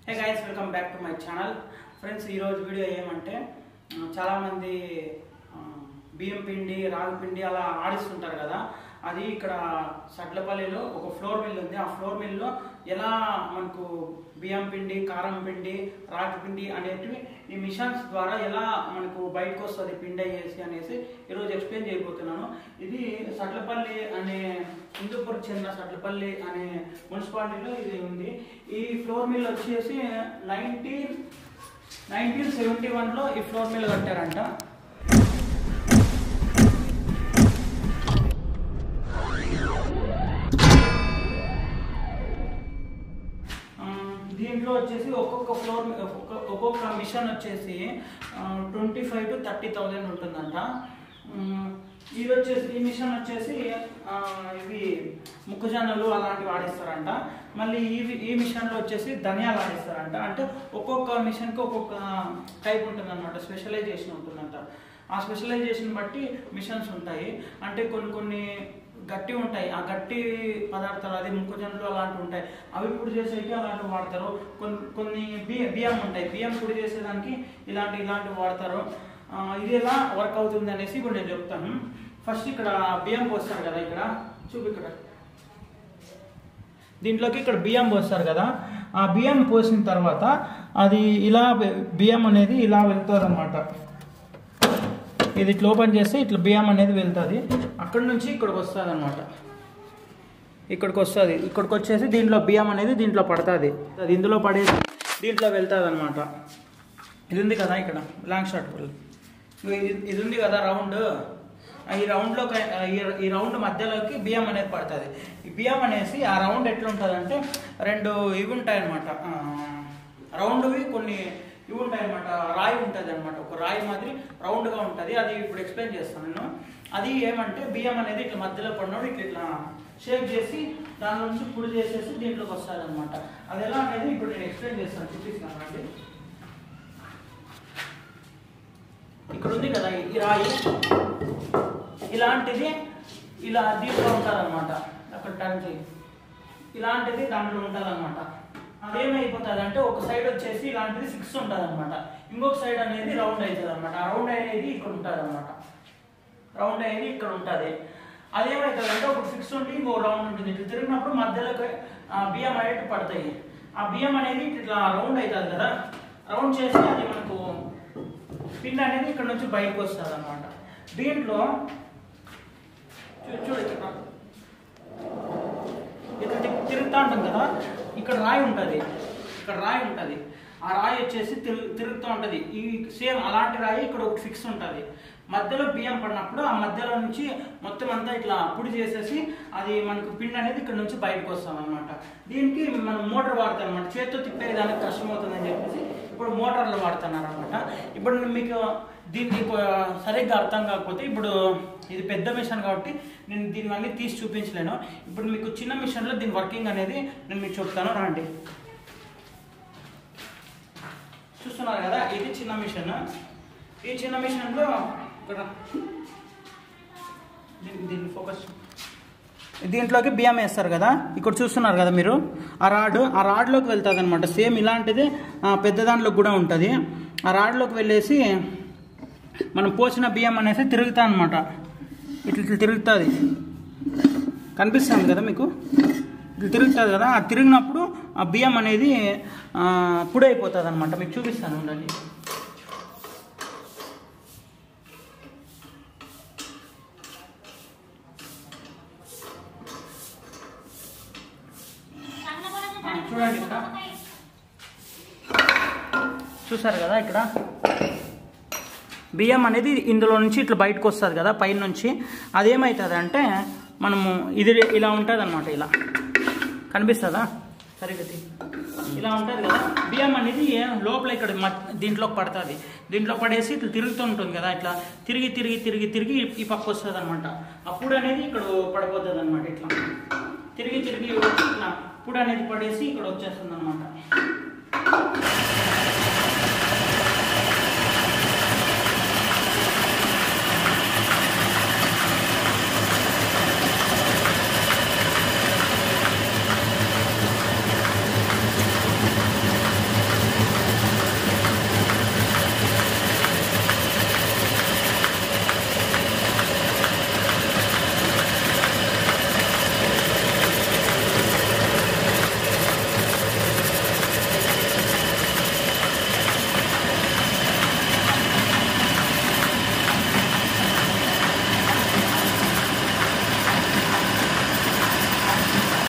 Hey guys, welcome back to my channel. Friends, ఈరోజు video ఏమంటే చాలామంది బియ్యం పిండి, రాగి పిండి అలా ఆడిస్తుంటారు కదా. అది ఇక్కడ సట్లపల్లిలో ఒక ఫ్లోర్ మిల్ ఉంది. ఆ ఫ్లోర్ మిల్లో ఎలా మనకు బియ్యం పిండి, కారం పిండి, రాగి పిండి అనేటివి ఈ మిషన్స్ ద్వారా ఎలా మనకు బయటకు వస్తుంది పిండి అయ్యేసి అనేసి ఈరోజు ఎక్స్ప్లెయిన్ చేయబోతున్నాను. ఇది సట్లపల్లి అనే హిందూపూర్కి చెందిన సట్లపల్లి అనే మున్సిపాలిటీలో ఇది ఉంది. ఈ ఫ్లోర్ మిల్ వచ్చేసి 1971లో ఈ ఫ్లోర్ మిల్ కట్టారంట. దీంట్లో వచ్చేసి ఒక్కొక్క మిషన్ వచ్చేసి 25,000 to 30,000 ఉంటుందంట. ఇది వచ్చేసి ఈ మిషన్ వచ్చేసి ఇవి మొక్కజొన్నలు అలాంటివి ఆడిస్తారంట. మళ్ళీ ఈ మిషన్లో వచ్చేసి ధనియాలు ఆడిస్తారంట. అంటే ఒక్కొక్క మిషన్కి ఒక్కొక్క టైప్ ఉంటుంది అనమాట, స్పెషలైజేషన్ ఉంటుందంట. ఆ స్పెషలైజేషన్ బట్టి మిషన్స్ ఉంటాయి. అంటే కొన్ని గట్టి ఉంటాయి, ఆ గట్టి పదార్థాలు అది మొక్కజొన్నలు అలాంటివి ఉంటాయి, అవి పొడి చేసేకి అలాంటివి వాడతారు. కొన్ని బియ్యం ఉంటాయి, బియ్యం పొడి చేసేదానికి ఇలాంటివి వాడతారు. ఇది ఎలా వర్క్ అవుతుంది అనేసి ఇప్పుడు నేను చెప్తాను. ఫస్ట్ ఇక్కడ బియ్యం పోస్తారు కదా, ఇక్కడ ఇక్కడ దీంట్లోకి ఇక్కడ బియ్యం పోస్తారు కదా. ఆ బియ్యం పోసిన తర్వాత అది ఇలా బియ్యం అనేది ఇలా వెళ్తుంది అనమాట. ఇది ఇట్లా ఓపెన్ చేస్తే ఇట్లా బియ్యం అనేది వెళ్తుంది. అక్కడ నుంచి ఇక్కడికి వస్తుంది అనమాట. ఇక్కడికి వస్తుంది, ఇక్కడికి వచ్చేసి దీంట్లో బియ్యం అనేది దీంట్లో పడుతుంది. అది ఇందులో పడేసి దీంట్లో వెళ్తుంది అనమాట. ఇది ఉంది కదా ఇక్కడ లాంగ్ షార్ట్, ఇది ఉంది కదా రౌండ్. ఈ రౌండ్ మధ్యలోకి బియ్యం అనేది పడుతుంది. ఈ బియ్యం అనేసి ఆ రౌండ్ ఎట్లుంటుంది అంటే రెండు ఇవి ఉంటాయి అనమాట, రౌండ్వి కొన్ని ఇవి ఉంటాయి అనమాట. రాయి ఉంటుంది అనమాట, ఒక రాయి మాదిరి రౌండ్గా ఉంటుంది. అది ఇప్పుడు ఎక్స్ప్లెయిన్ చేస్తాను నేను. అది ఏమంటే బియ్యం అనేది ఇట్లా మధ్యలో పడినప్పుడు ఇట్లా షేక్ చేసి దాని నుంచి పొడి చేసేసి దీంట్లోకి వస్తుంది అనమాట. అది ఎలా అనేది ఇప్పుడు నేను ఎక్స్ప్లెయిన్ చేస్తాను, చూపిస్తాను అండి. ఇక్కడ ఉంది కదా ఈ రాయి, ఇలాంటిది ఇలా దీంట్లో ఉంటుంది అనమాట. అక్కడ టర్న్ చేయి, ఇలాంటిది దాంట్లో ఉంటుంది అనమాట. అదేమైపోతుంది అంటే ఒక సైడ్ వచ్చేసి ఇలాంటిది 6 ఉంటుంది అనమాట, ఇంకొక సైడ్ అనేది రౌండ్ అవుతుంది అనమాట. ఆ రౌండ్ అనేది ఇక్కడ ఉంటుంది అనమాట, రౌండ్ అనేది ఇక్కడ ఉంటుంది. అదేమవుతుంది అంటే ఒక 6 ఉండి ఇంకో రౌండ్ ఉంటుంది. ఇట్లా తిరిగినప్పుడు మధ్యలోకి బియ్యం అనేది పడతాయి. ఆ బియ్యం అనేది ఇట్లా రౌండ్ అవుతుంది కదా, రౌండ్ చేసి అది మనకు పిండి అనేది ఇక్కడ నుంచి బయటకు వస్తుంది అనమాట. దీంట్లో చూడు ఇట్లా తిరుగుతూ ఉంటుంది కదా, ఇక్కడ రాయి ఉంటుంది, ఇక్కడ రాయి ఉంటుంది. ఆ రాయి వచ్చేసి తిరుగుతూ ఉంటుంది. ఈ సేమ్ అలాంటి రాయి ఇక్కడ ఒక ఫిక్స్ ఉంటుంది. మధ్యలో బియ్యం పడినప్పుడు ఆ మధ్యలో నుంచి మొత్తం అంతా ఇట్లా పొడి చేసేసి అది మనకు పిండి అనేది ఇక్కడ నుంచి బయటకు వస్తాం అనమాట. దీనికి మనం మోటార్ వాడతాం అనమాట. చేతితో తిప్పేదానికి కష్టమవుతుందని చెప్పేసి ఇప్పుడు మోటార్లు వాడుతున్నారు అనమాట. ఇప్పుడు మీకు దీన్ని సరిగ్గా అర్థం కాకపోతే, ఇప్పుడు ఇది పెద్ద మిషన్ కాబట్టి నేను దీనివన్నీ తీసి చూపించలేను. ఇప్పుడు మీకు చిన్న మిషన్లో దీని వర్కింగ్ అనేది నేను మీకు చెప్తాను, రండి. చూస్తున్నారు కదా, ఇది చిన్న మిషన్. ఈ చిన్న మిషన్లో ఇక్కడ దీన్ని ఫోకస్, దీంట్లోకి బియ్యం వేస్తారు కదా, ఇక్కడ చూస్తున్నారు కదా మీరు. ఆ రాడ్లోకి వెళ్తుంది అనమాట. సేమ్ ఇలాంటిది పెద్ద దాంట్లో కూడా ఉంటుంది. ఆ రాడ్లోకి వెళ్ళేసి మనం పోసిన బియ్యం అనేసి తిరుగుతా అనమాట. ఇట్లా తిరుగుతుంది, కనిపిస్తుంది కదా మీకు, ఇట్లా తిరుగుతుంది కదా. ఆ తిరిగినప్పుడు ఆ బియ్యం అనేది పొడి అయిపోతుంది అనమాట. మీకు చూపిస్తాను ఉండండి. చూడండి, ఇక్కడ చూసారు కదా, ఇక్కడ బియ్యం అనేది ఇందులో నుంచి ఇట్లా బయటకు వస్తుంది కదా పైన నుంచి. అదేమవుతుంది అంటే మనము ఇది ఇలా ఉంటుంది అనమాట. ఇలా కనిపిస్తుందా సరిగ్గా, ఇలా ఉంటుంది కదా. బియ్యం అనేది లోపల ఇక్కడ దీంట్లోకి పడుతుంది. దీంట్లో పడేసి ఇట్లా తిరుగుతూ ఉంటుంది కదా, ఇట్లా తిరిగి తిరిగి తిరిగి తిరిగి ఈ పక్క వస్తుంది అనమాట. అప్పుడు అనేది ఇక్కడ పడిపోతుంది అనమాట. ఇట్లా తిరిగి తిరిగి ఇట్లా ఇప్పుడు అనేది పడేసి ఇక్కడ వచ్చేస్తుంది అనమాట.